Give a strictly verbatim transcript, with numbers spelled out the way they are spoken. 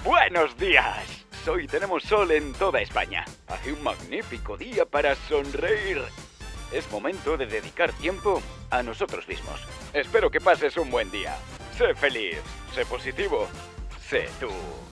Buenos días. Hoy tenemos sol en toda España. Hace un magnífico día para sonreír. Es momento de dedicar tiempo a nosotros mismos. Espero que pases un buen día. Sé feliz, sé positivo, sé tú.